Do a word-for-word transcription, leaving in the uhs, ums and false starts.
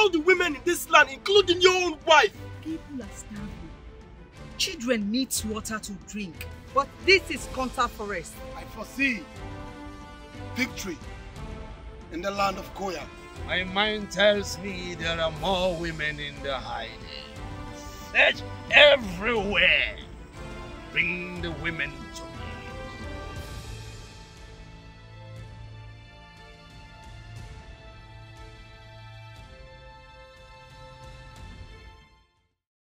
all the women in this land, including your own wife. People are starving. Children need water to drink. But this is Conteh Forest. I foresee victory in the land of Koya. My mind tells me there are more women in the hiding. Search everywhere. Bring the women to